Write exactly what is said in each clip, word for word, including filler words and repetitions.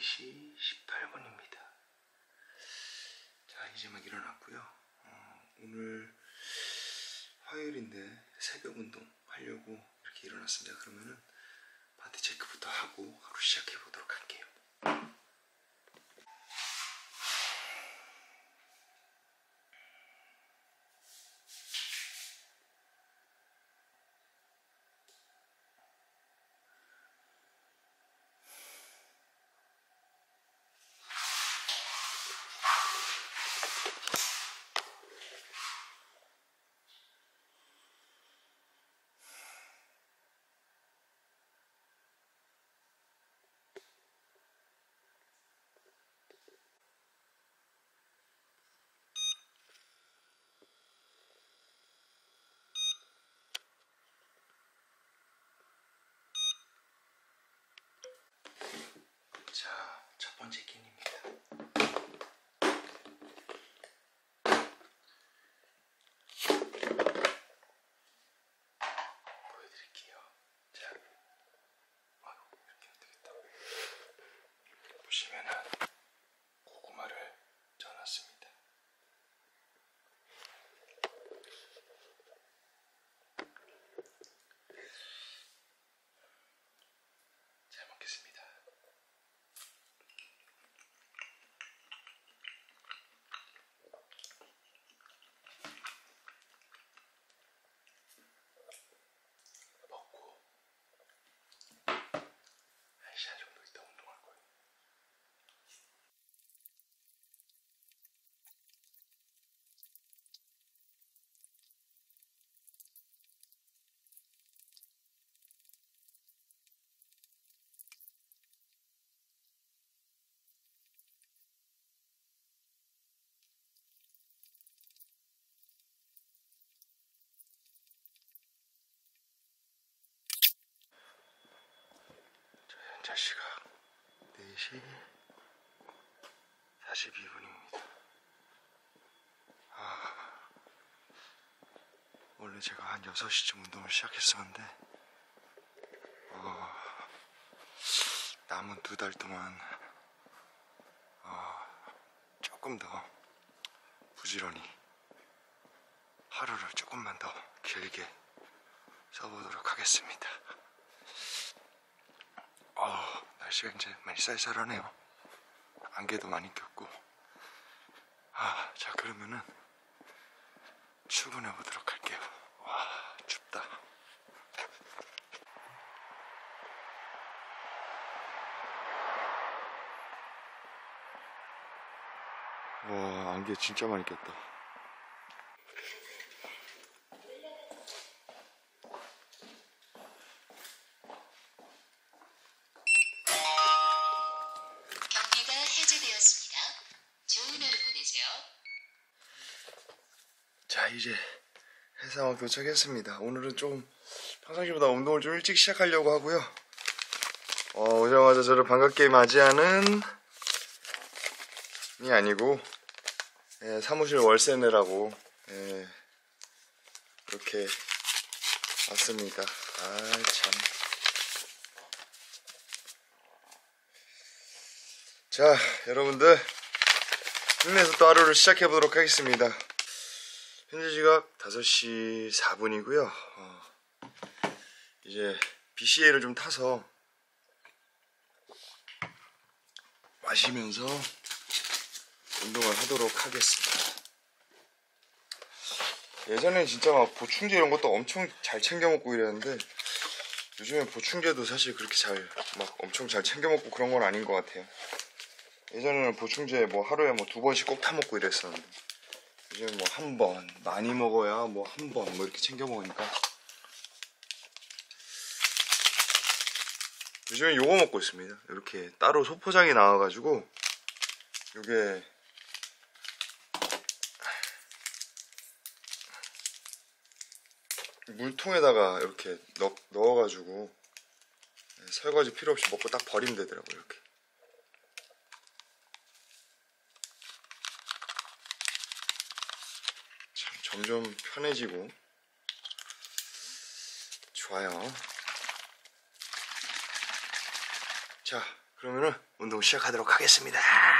시 십팔 분입니다. 자, 이제 막 일어났고요. 어, 오늘 화요일인데 새벽 운동 하려고 이렇게 일어났습니다. 그러면은 바디 체크부터 하고 하루 시작해 보도록 할게요. 자, 첫 번째 끼니입니다. 보여드릴게요. 자, 아유, 이렇게 안 되겠다. 보시면은 고구마를 쪄놨습니다. 잘 먹겠습니다. 먹고 한 시간 정도 있다 운동할 거예요. 현재 시각 네 시 사십이 분입니다. 아, 원래 제가 한 여섯 시쯤 운동을 시작했었는데 어, 남은 두 달 동안 어, 조금 더 부지런히 하루를 조금만 더 길게 써보도록 하겠습니다. 어, 날씨가 이제 많이 쌀쌀하네요. 안개도 많이 꼈고. 아, 자, 그러면은 출근해 보도록 할게요. 와, 춥다. 와, 안개 진짜 많이 꼈다. 경계가 해제되었습니다. 좋은 하루 보내세요. 자, 이제 해상학 도착했습니다. 오늘은 좀 평상시보다 운동을 좀 일찍 시작하려고 하고요. 어, 오자마자 저를 반갑게 맞이하는 이 아니고 예, 사무실 월세 내라고 예, 이렇게 왔습니다. 아, 참. 자, 여러분들 힘내서 또 하루를 시작해 보도록 하겠습니다. 현재 시각 다섯 시 사 분이고요. 어, 이제 비씨에이를 좀 타서 마시면서 운동을 하도록 하겠습니다. 예전엔 진짜 막 보충제 이런 것도 엄청 잘 챙겨 먹고 이랬는데 요즘엔 보충제도 사실 그렇게 잘 막 엄청 잘 챙겨 먹고 그런 건 아닌 것 같아요. 예전에는 보충제 뭐 하루에 뭐 두 번씩 꼭 타 먹고 이랬었는데 요즘 뭐 한 번, 많이 먹어야 뭐 한 번 뭐 이렇게 챙겨 먹으니까 요즘엔 요거 먹고 있습니다. 이렇게 따로 소포장이 나와가지고 요게 물통에다가 이렇게 넣, 넣어가지고 설거지 필요 없이 먹고 딱 버리면 되더라고요. 이렇게 참 점점 편해지고 좋아요. 자, 그러면은 운동 시작하도록 하겠습니다.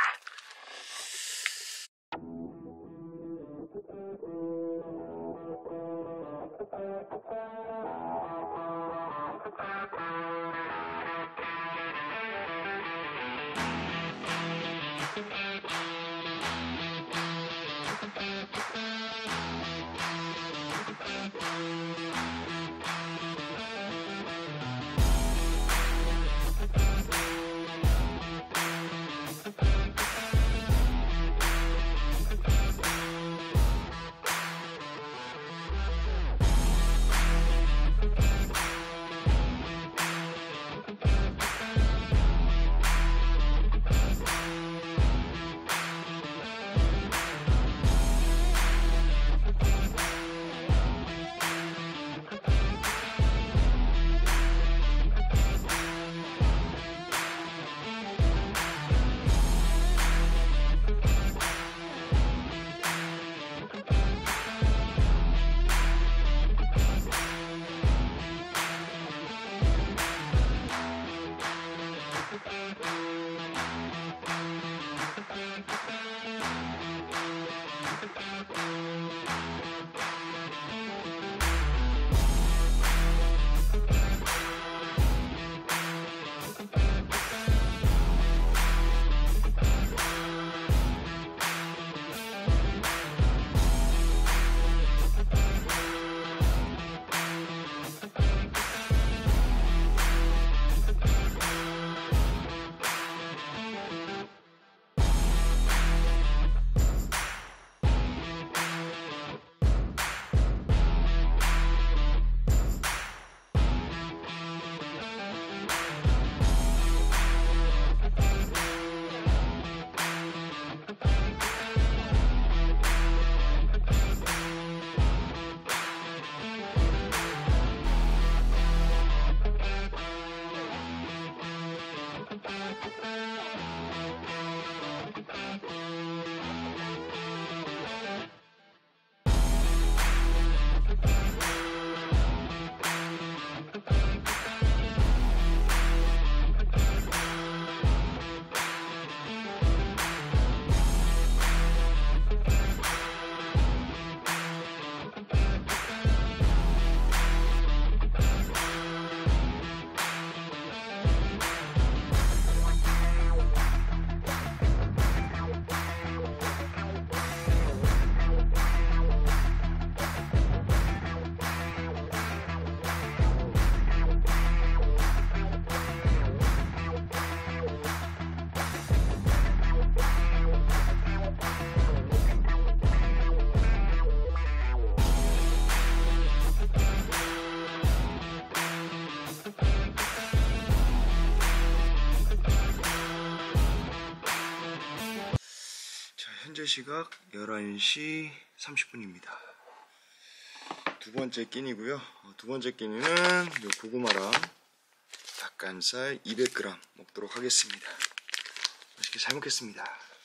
현재 시각 열한 시 삼십 분입니다. 두 번째 끼니고요. 어, 두 번째 끼니는 요 고구마랑 닭가슴살 이백 그램 먹도록 하겠습니다. 맛있게 잘 먹겠습니다.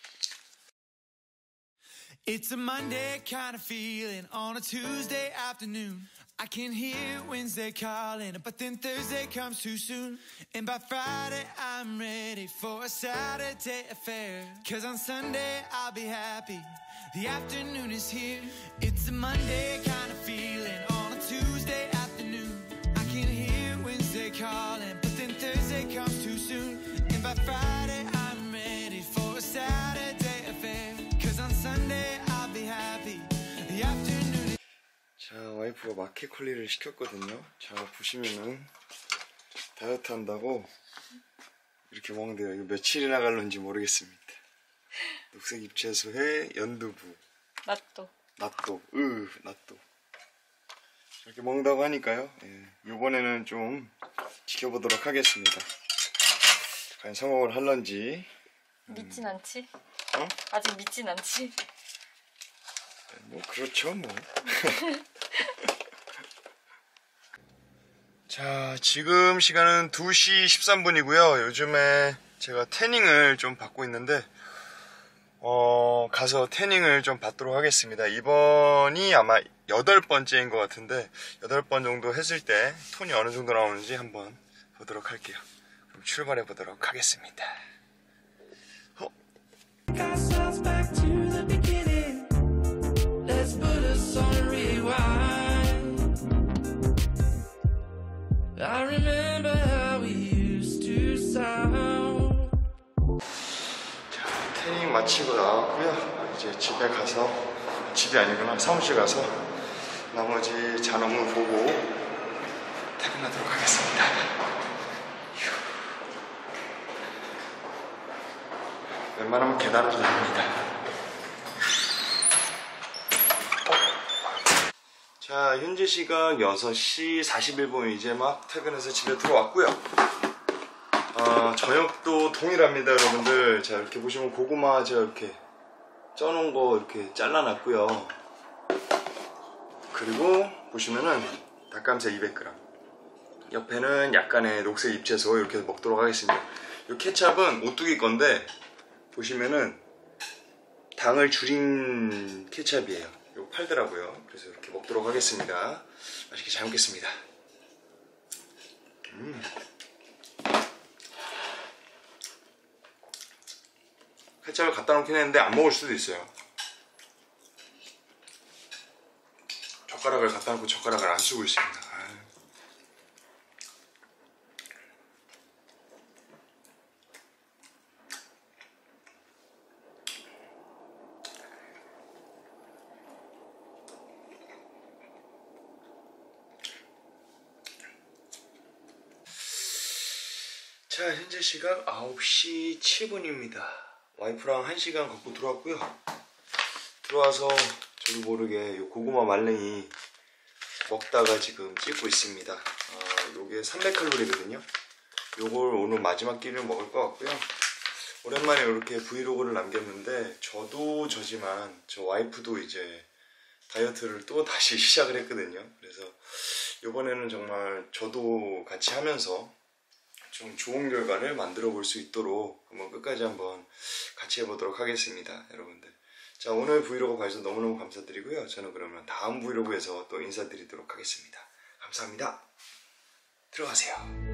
It's a Monday kind of feeling on a Tuesday afternoon. I can hear Wednesday calling, but then Thursday comes too soon. And by Friday I'm ready for a Saturday affair. Cause on Sunday I'll be happy, the afternoon is here. It's a Monday kind of feeling on a Tuesday afternoon. I can hear Wednesday calling, but then Thursday comes too soon. And by Friday I'm ready for a Saturday affair. Cause on Sunday I'll be happy, the afternoon. 자, 와이프가 마켓컬리를 시켰거든요. 자, 보시면은 다이어트 한다고 이렇게 먹는데요. 이거 며칠이나 갈는지 모르겠습니다. 녹색 잎채소에 연두부, 낫또 낫또, 으, 낫또 이렇게 먹는다고 하니까요. 예, 이번에는 좀 지켜보도록 하겠습니다. 과연 성공을 할런지. 믿진 않지? 어? 아직 믿진 않지? 뭐 그렇죠 뭐. 자, 지금 시간은 두 시 십삼 분이고요 요즘에 제가 태닝을 좀 받고 있는데 어 가서 태닝을 좀 받도록 하겠습니다. 이번이 아마 여덟 번째인 것 같은데 여덟 번 정도 했을 때 톤이 어느 정도 나오는지 한번 보도록 할게요. 그럼 출발해 보도록 하겠습니다. 어? Got ourselves back to the beginning. Let's put us on rewind. I remember how we used to sound. 자, 태닝 마치고 나왔고요. 이제 집에 가서, 집이 아니구나, 사무실 가서 나머지 잔업물 보고 퇴근하도록 하겠습니다. 휴. 웬만하면 계단으로 다닙니다. 자, 현재 시각 여섯 시 사십일 분, 이제 막 퇴근해서 집에 들어왔고요. 어, 저녁도 동일합니다, 여러분들. 자, 이렇게 보시면 고구마 제가 이렇게 쪄놓은 거 이렇게 잘라놨고요. 그리고 보시면은 닭가슴살 이백 그램, 옆에는 약간의 녹색 잎채소 이렇게 먹도록 하겠습니다. 이 케찹은 오뚜기 건데 보시면은 당을 줄인 케찹이에요. 이거 팔더라고요. 그래서 이렇게 먹도록 하겠습니다. 맛있게 잘 먹겠습니다. 음. 케찹을 갖다 놓긴 했는데 안 먹을 수도 있어요. 젓가락을 갖다 놓고 젓가락을 안 쓰고 있습니다. 아유. 자, 현재 시각 아홉 시 칠 분입니다. 와이프랑 한 시간 걷고 들어왔고요. 들어와서 저도 모르게 요 고구마 말랭이 먹다가 지금 찍고 있습니다. 아, 요게 삼백 칼로리거든요. 요걸 오늘 마지막 끼를 먹을 것 같고요. 오랜만에 이렇게 브이로그를 남겼는데 저도 저지만 저 와이프도 이제 다이어트를 또 다시 시작을 했거든요. 그래서 요번에는 정말 저도 같이 하면서 좀 좋은 결과를 만들어 볼 수 있도록 한번 끝까지 한번 같이 해보도록 하겠습니다, 여러분들. 자, 오늘 브이로그 봐주셔서 너무너무 감사드리고요. 저는 그러면 다음 브이로그에서 또 인사드리도록 하겠습니다. 감사합니다. 들어가세요.